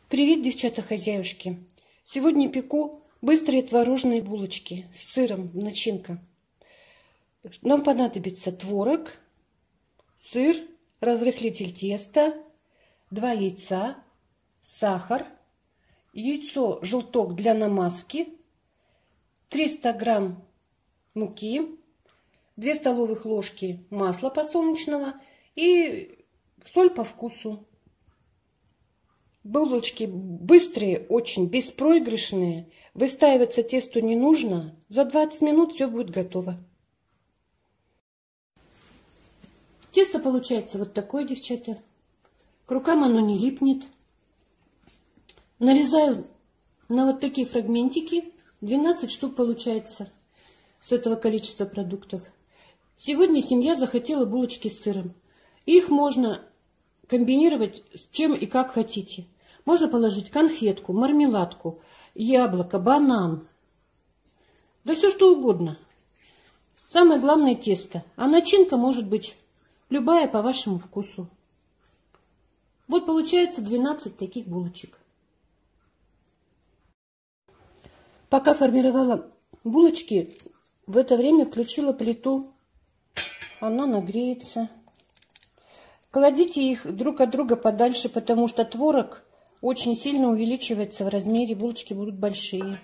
Привет, девчата-хозяюшки! Сегодня пеку быстрые творожные булочки с сыром в начинка. Нам понадобится творог, сыр, разрыхлитель теста, 2 яйца, сахар, яйцо желток для намазки, 300 грамм муки, 2 столовых ложки масла подсолнечного и соль по вкусу. Булочки быстрые, очень беспроигрышные. Выстаиваться тесту не нужно. За 20 минут все будет готово. Тесто получается вот такое, девчата. К рукам оно не липнет. Нарезаю на вот такие фрагментики. 12 штук получается с этого количества продуктов. Сегодня семья захотела булочки с сыром. Их можно комбинировать с чем и как хотите. Можно положить конфетку, мармеладку, яблоко, банан. Да все что угодно. Самое главное тесто. А начинка может быть любая по вашему вкусу. Вот получается 12 таких булочек. Пока формировала булочки, в это время включила плиту. Она нагреется. Кладите их друг от друга подальше, потому что творог очень сильно увеличивается в размере, булочки будут большие.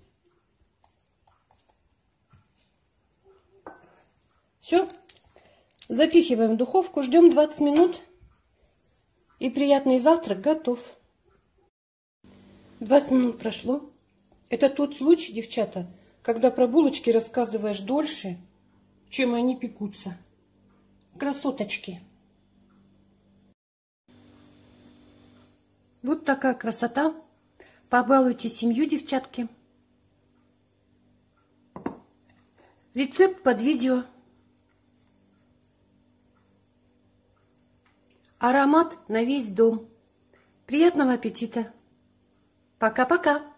Все, запихиваем в духовку, ждем 20 минут, и приятный завтрак готов. 20 минут прошло. Это тот случай, девчата, когда про булочки рассказываешь дольше, чем они пекутся. Красоточки! Вот такая красота. Побалуйте семью, девчатки. Рецепт под видео. Аромат на весь дом. Приятного аппетита. Пока-пока.